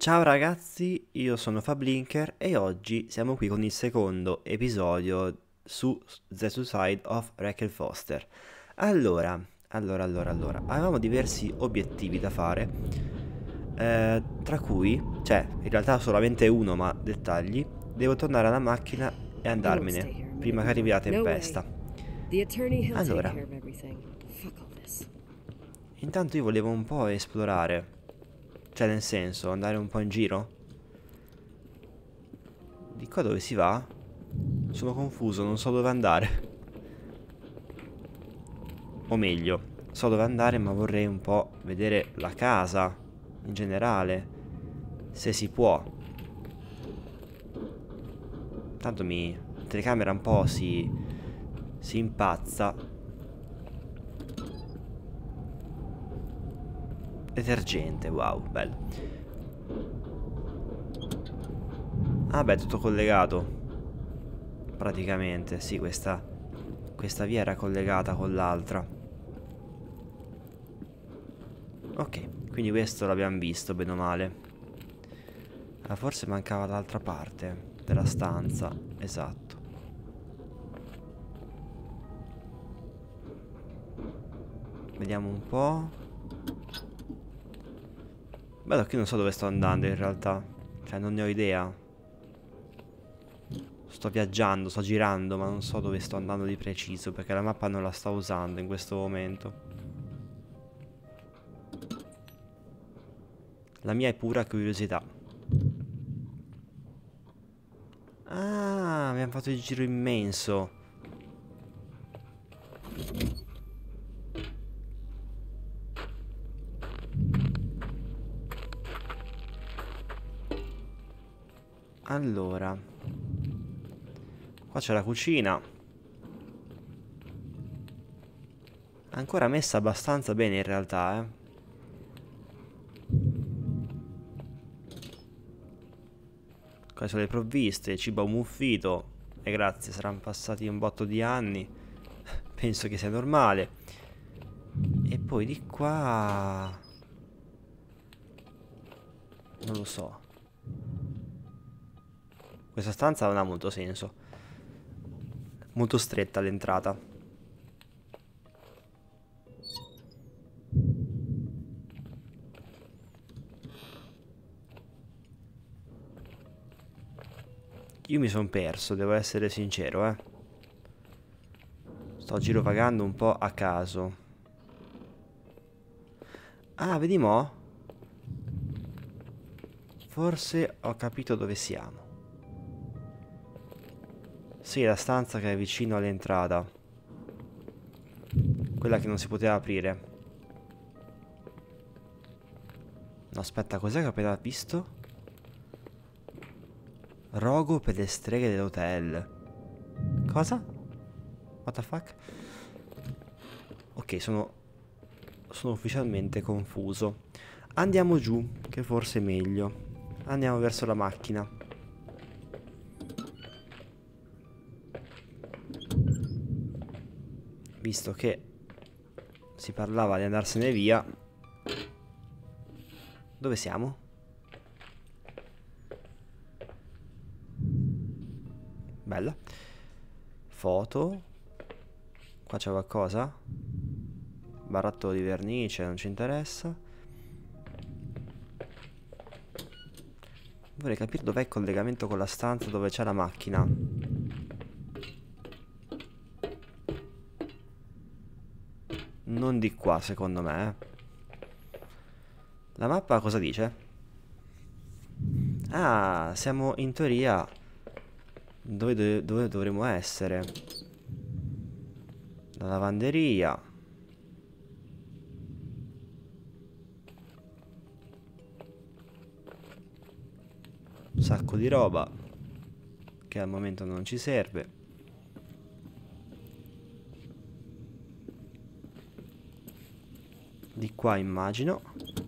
Ciao ragazzi, io sono Fablinker e oggi siamo qui con il secondo episodio su The Suicide of Raquel Foster. Allora, avevamo diversi obiettivi da fare, tra cui, in realtà solamente uno, ma dettagli, devo tornare alla macchina e I won't stay andarmene, here a minute prima che arrivi longer. la No way. tempesta. The attorney, he'll take Allora, care of everything. Fuck all this. intanto io volevo un po' esplorare, cioè nel senso, andare un po' in giro. Di qua dove si va? Sono confuso, non so dove andare. O meglio, so dove andare ma vorrei un po' vedere la casa in generale, se si può. Tanto la telecamera un po' si impazza. Detergente, wow, bello. Ah beh, tutto collegato. Praticamente, sì, questa via era collegata con l'altra. Ok, quindi questo l'abbiamo visto, bene o male. Ah, forse mancava l'altra parte della stanza, esatto. Vediamo un po'. Bello che non so dove sto andando in realtà. Cioè, non ne ho idea. Sto viaggiando, sto girando, ma non so dove sto andando di preciso, perché la mappa non la sto usando in questo momento. La mia è pura curiosità. Ah, abbiamo fatto il giro immenso. Allora, qua c'è la cucina. Ancora messa abbastanza bene in realtà, eh. Qua sono le provviste, cibo ammuffito. E grazie, saranno passati un botto di anni. Penso che sia normale. E poi di qua... non lo so. Questa stanza non ha molto senso. Molto stretta l'entrata. Io mi sono perso, devo essere sincero, eh. Sto girovagando un po' a caso. Ah, vedi mo? Forse ho capito dove siamo. Sì, la stanza che è vicino all'entrata. Quella che non si poteva aprire. No, aspetta, cos'è che ho appena visto? Rogo per le streghe dell'hotel. Cosa? What the fuck? Ok, sono ufficialmente confuso. Andiamo giù, che forse è meglio. Andiamo verso la macchina. Visto che si parlava di andarsene via. Dove siamo? Bella. Foto. Qua c'è qualcosa? Barattolo di vernice, non ci interessa. Vorrei capire dov'è il collegamento con la stanza dove c'è la macchina. Non di qua, secondo me. La mappa cosa dice? Ah, siamo in teoria dove dovremmo essere. La lavanderia. Un sacco di roba che al momento non ci serve. Di qua immagino.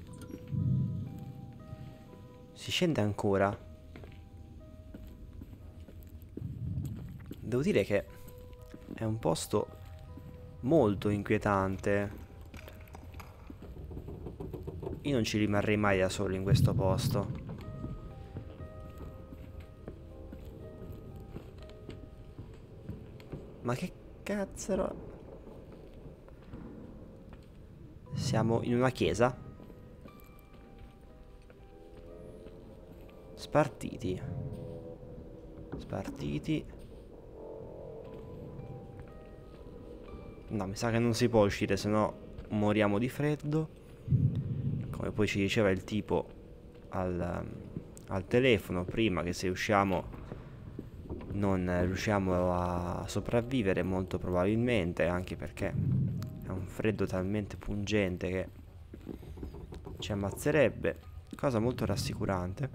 Si scende ancora. Devo dire che è un posto molto inquietante. Io non ci rimarrei mai da solo in questo posto. Ma che cazzo? Siamo in una chiesa? Spartiti. Spartiti. No, mi sa che non si può uscire, se no moriamo di freddo. Come poi ci diceva il tipo al telefono prima, che se usciamo non riusciamo a sopravvivere molto probabilmente, anche perché è un freddo talmente pungente che ci ammazzerebbe, cosa molto rassicurante.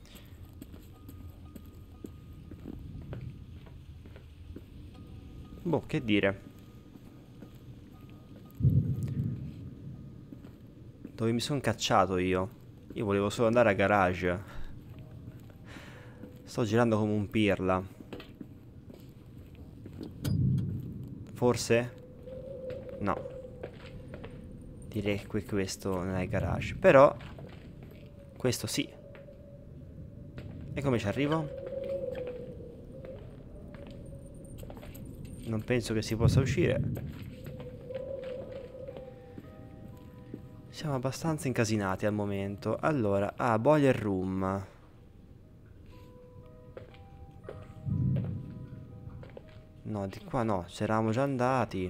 Boh, che dire. Dove mi sono cacciato io? Io volevo solo andare a garage. Sto girando come un pirla. Forse? No. Direi che questo non è il garage. Però questo sì. E come ci arrivo? Non penso che si possa uscire. Siamo abbastanza incasinati al momento. Allora, boiler room. No, di qua no, c'eravamo già andati.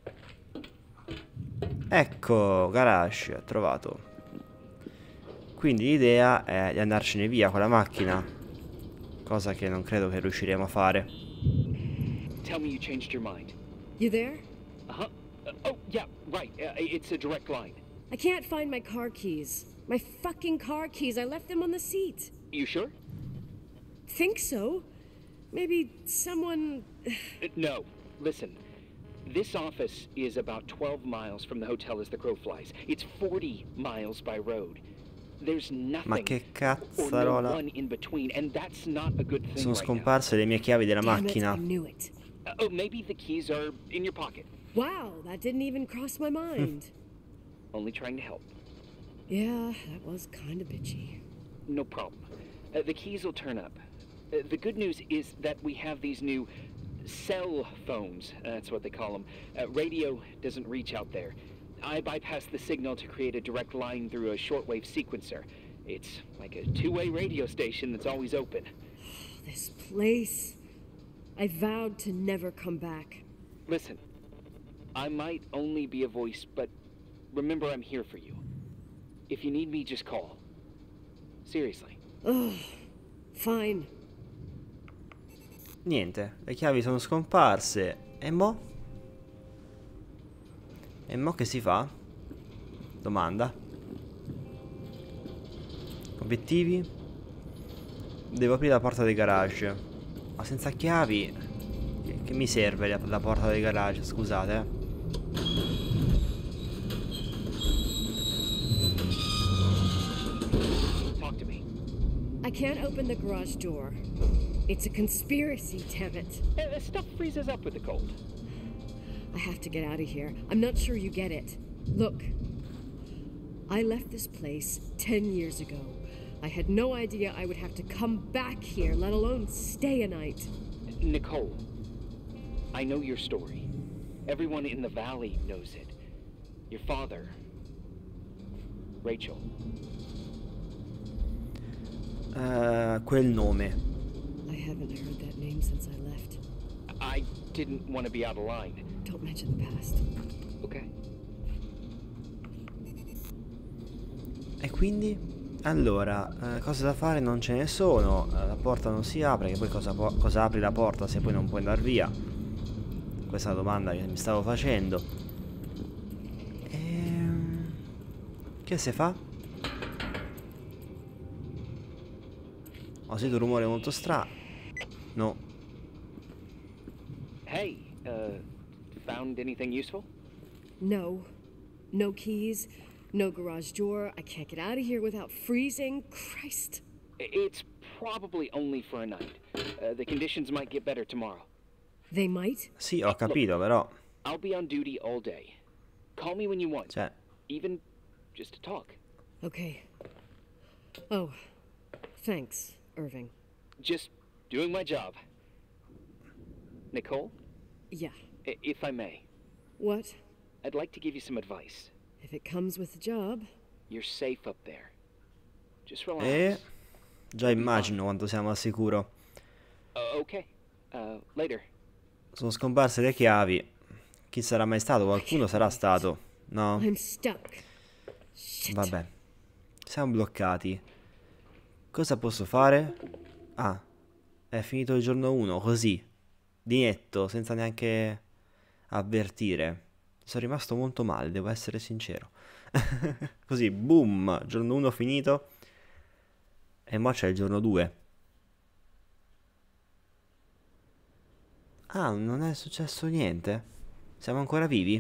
Ecco, garage, trovato. Quindi l'idea è di andarcene via con la macchina. Cosa che non credo che riusciremo a fare. Tell me you changed your mind. You there? Uh-huh. Oh, yeah, right. It's a direct line. I can't find my car keys. My fucking car keys. I left them on the seat. You sure? Think so? Maybe someone... No. Listen. This office is about 12 miles from the hotel as the crow flies. It's 40 miles by road. There's nothing Ma che or no cazzarola. one in between, and that's not a good thing Sono right now. scomparse le mie chiavi della Damn it, macchina. I knew it. Oh, maybe the keys are in your pocket. Wow, that didn't even cross my mind. Only trying to help. Yeah, that was kind of bitchy. No problem. The keys will turn up. The good news is that we have these new cell phones. That's what they call them. Radio doesn't reach out there. I bypassed the signal to create a direct line through a shortwave sequencer. It's like a two-way radio station that's always open. This place. I vowed to never come back. Listen, I might only be a voice, but remember I'm here for you. If you need me, just call. Seriously. Ugh. Fine. Niente, le chiavi sono scomparse. E mo? E mo che si fa? Domanda. Obiettivi? Devo aprire la porta del garage. Ma senza chiavi che mi serve la porta del garage? Scusate. Talk to me. I can't open the garage door. It's a conspiracy, damn it. Stuff freezes up with the cold. I have to get out of here. I'm not sure you get it. Look, I left this place 10 years ago. I had no idea I would have to come back here, let alone stay a night. Nicole, I know your story. Everyone in the valley knows it. Your father, Rachel. Quel nome. I haven't heard that name since I left. I didn't want to be out of line. Don't mention the past. Okay. E quindi? Allora, cose da fare non ce ne sono. La porta non si apre, che poi cosa apri la porta se poi non puoi andare via? Questa è una domanda che mi stavo facendo. Che si fa? Ho sentito un rumore molto strano. No. Hey, found anything useful? No. No keys. No garage door. I can't get out of here without freezing. Christ. It's probably only for a night. The conditions might get better tomorrow. They might? Sì, ho capito, però. I'll be on duty all day. Call me when you want. Cioè, Even just to talk. Okay. Oh, thanks, Irving. Just doing my job. Nicole? Yeah. If I may, What? I'd like to give you some advice. If it comes with the job. You're safe up there. Just E relax. già immagino quanto siamo al sicuro. Okay. Later. Sono scomparse le chiavi. Chi sarà mai stato? Qualcuno sarà stato, no? I'm stuck. Shit. Vabbè, siamo bloccati. Cosa posso fare? Ah, è finito il giorno 1, così, di netto, senza neanche avvertire. Sono rimasto molto male, devo essere sincero. Così, boom, giorno 1 finito. E mo' c'è il giorno 2. Ah, non è successo niente? Siamo ancora vivi?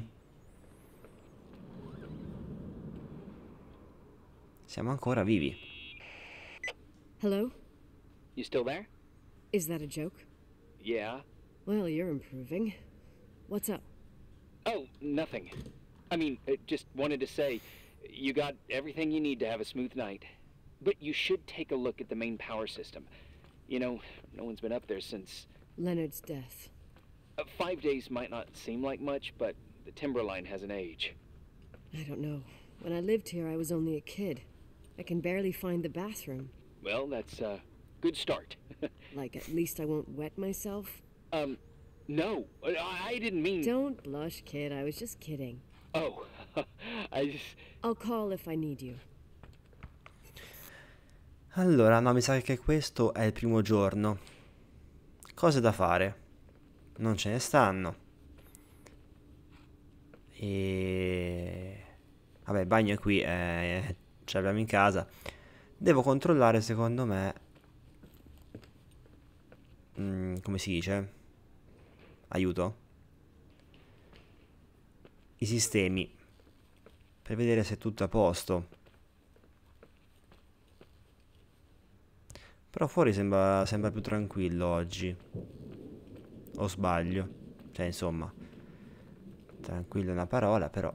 Siamo ancora vivi. Hello? You still there? Is that a joke? Yeah. Well, you're improving. What's up? Oh, nothing. I mean, just wanted to say, you got everything you need to have a smooth night. But you should take a look at the main power system. You know, no one's been up there since... Leonard's death. 5 days might not seem like much, but the timberline has an age. I don't know. When I lived here, I was only a kid. I can barely find the bathroom. Well, that's a good start. Like, at least I won't wet myself. No, I didn't mean... Don't blush, kid. I was just kidding. Oh, I just... I'll call if I need you. Allora, no, mi sa che questo è il primo giorno. Cose da fare. Non ce ne stanno. E... Vabbè, il bagno è qui, ce l'abbiamo in casa. Devo controllare, secondo me... come si dice? Aiuto? I sistemi. Per vedere se è tutto a posto. Però fuori sembra più tranquillo oggi. O sbaglio? Cioè, insomma, tranquillo è una parola, però.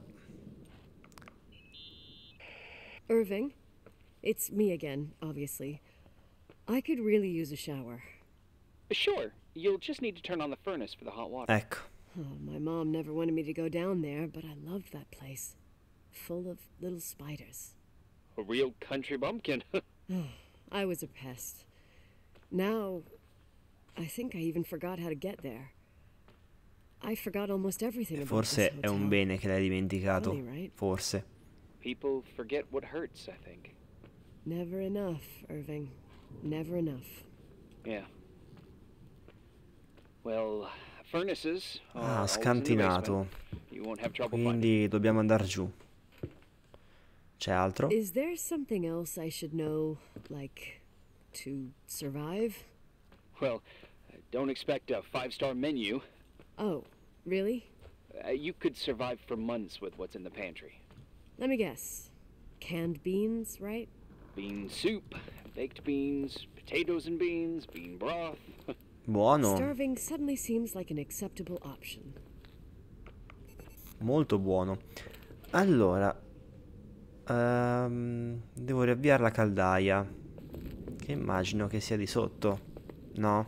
Irving? It's me again, obviously. I could really use a shower. Sure, you'll just need to turn on the furnace for the hot water. Ecco. Oh, my mom never wanted me to go down there, but I loved that place. Full of little spiders. A real country bumpkin. I was a pest. Now, I think I even forgot how to get there. I forgot almost everything about this Forse è hotel. un bene che l'hai dimenticato. Funny, right? Forse. People forget what hurts, I think. Never enough, Irving. Never enough. Yeah. Well, furnaces are Ah, always in the scantinato. basement. You won't have trouble finding. Quindi dobbiamo andare giù. C'è altro? Is there something else I should know, like, to survive? Well, don't expect a 5-star menu. Oh, really? You could survive for months with what's in the pantry. Let me guess. Canned beans, right? Bean soup, baked beans, potatoes and beans, bean broth. Buono. Starving suddenly seems like an acceptable option. Molto buono. Allora, devo riavviare la caldaia, che immagino che sia di sotto, no?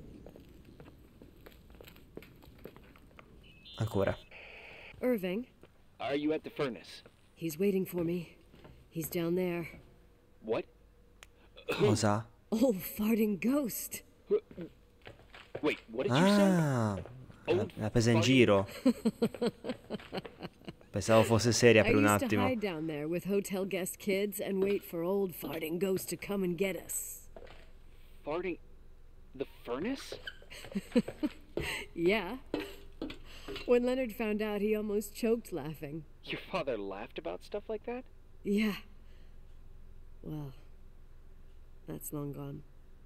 Ancora. Irving, Are you at the furnace? he's waiting for me. He's down there. What? Cosa? Old farting ghost. Wait, what did you say? Ah, Old l'ha presa in farting- giro. Pensavo fosse seria I per un used to attimo. hide down there with hotel guest kids and wait for old farting ghost to come and get us. Farting... The furnace? Yeah. When Leonard found out, he almost choked laughing. Your father laughed about stuff like that? Yeah. Well, that's long gone.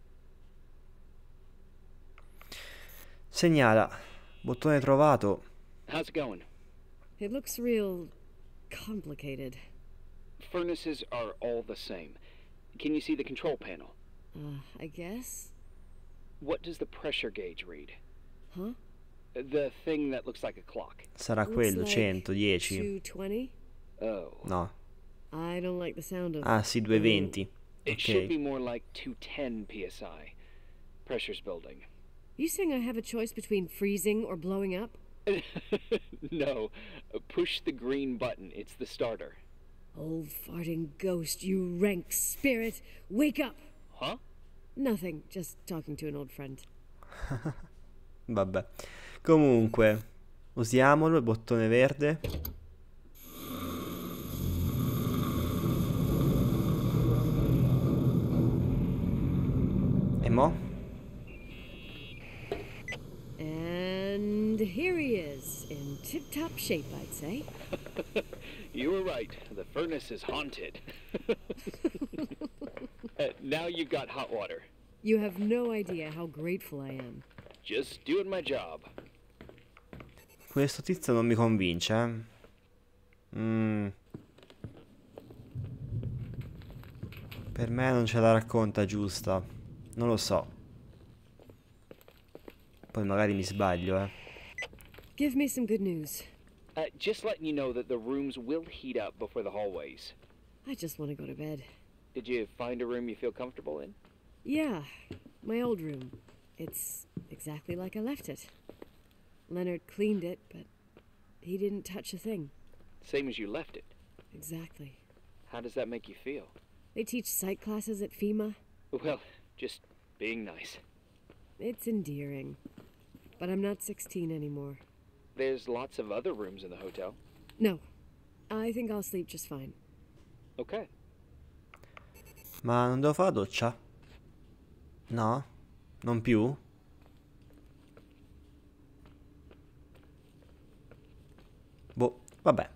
Segnala. Bottone trovato. How's it going? It looks real complicated. Furnaces are all the same. Can you see the control panel? I guess? What does the pressure gauge read? Huh? The thing that looks like a clock. Sarà Looks quello, like 110. 220? Oh. No. I don't like the sound of Ah sì, 220. It should be Ok. more like 210 psi. Pressure's building. You saying I have a choice between freezing or blowing up? No, push the green button. It's the starter. Old farting ghost, you rank spirit, wake up! Huh? Nothing, just talking to an old friend. Vabbè. Comunque, usiamolo, il bottone verde. E mo? And here he is, in tip-top shape, I'd say. You were right. The furnace is haunted. Now you've got hot water. You have no idea how grateful I am. Just doing my job. Questo tizio non mi convince, Per me non ce la racconta giusta. Non lo so. Poi magari mi sbaglio, Give me some good news. Just letting you know that the rooms will heat up before the hallways. I just want to go to bed. Did you find a room you feel comfortable in? Yeah, my old room. It's exactly like I left it. Leonard cleaned it, but he didn't touch a thing. Same as you left it. Exactly. How does that make you feel? They teach psych classes at FEMA. Well, just being nice. It's endearing. But I'm not 16 anymore. There's lots of other rooms in the hotel. No, I think I'll sleep just fine. Okay. Ma non devo fare la doccia? No? Non più? Boh, vabbè.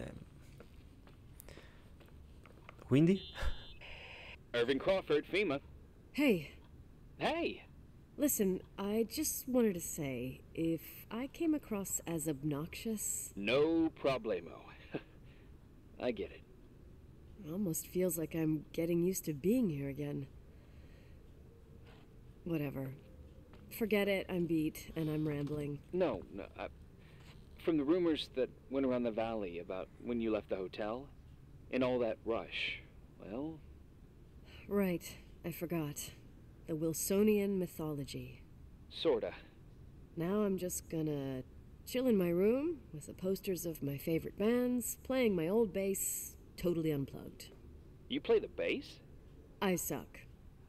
Quindi? Irving Crawford, FEMA. Hey, Hey! listen, I just wanted to say, if I came across as obnoxious, No problemo. I get it. it almost feels like I'm getting used to being here again. Whatever. Forget it, I'm beat, and I'm rambling. No. From the rumors that went around the valley about when you left the hotel, and all that rush, well, Right, I forgot. The Wilsonian mythology. sorta. Now I'm just gonna chill in my room with the posters of my favorite bands, playing my old bass, totally unplugged. You play the bass? I suck.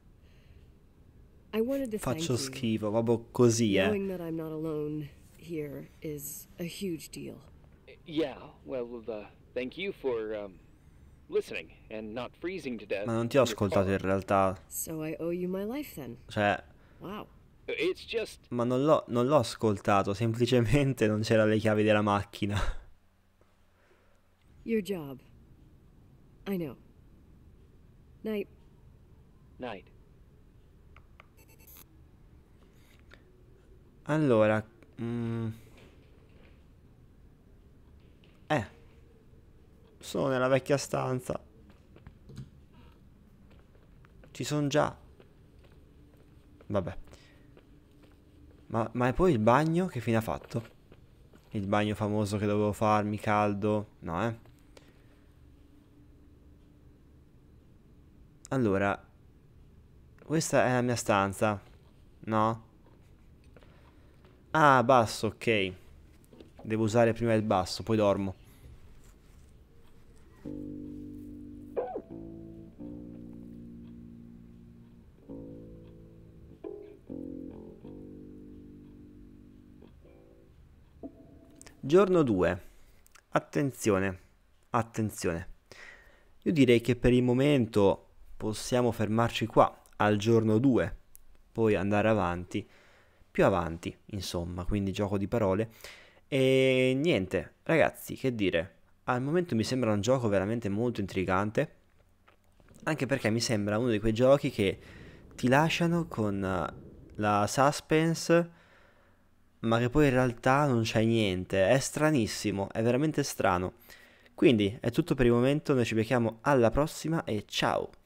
I wanted to thank Faccio you. schifo, proprio così, Knowing that I'm not alone here is a huge deal. Yeah, well, thank you for, listening and not freezing to death. Ma non ti ho in your ascoltato in car. realtà. So I owe you my life then. Cioè, Wow. It's just, ma non l'ho ascoltato, semplicemente non c'era le chiavi della macchina. Your job. I know. Night. night. Allora, sono nella vecchia stanza. Ci sono già. Vabbè. Ma poi il bagno che fine ha fatto? Il bagno famoso che dovevo farmi caldo? No, Allora, questa è la mia stanza. No? Ah, basso, ok. Devo usare prima il basso, poi dormo. Giorno 2. Attenzione, attenzione. Io direi che per il momento possiamo fermarci qua, al giorno 2, poi andare avanti, più avanti, insomma, quindi gioco di parole. E niente, ragazzi, che dire, al momento mi sembra un gioco veramente molto intrigante, anche perché mi sembra uno di quei giochi che ti lasciano con la suspense, ma che poi in realtà non c'è niente, è stranissimo, è veramente strano. Quindi è tutto per il momento, noi ci becchiamo alla prossima e ciao!